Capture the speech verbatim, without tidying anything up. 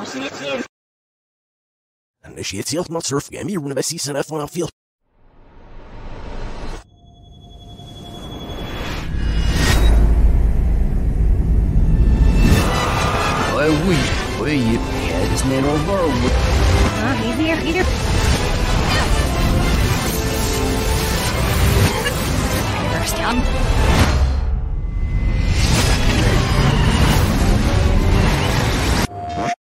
نشيت يلت ما تصرف جميل ونبسي سنة فانا فيل Why we, why you, yeah, this man over. Ah, easier, easier. First down.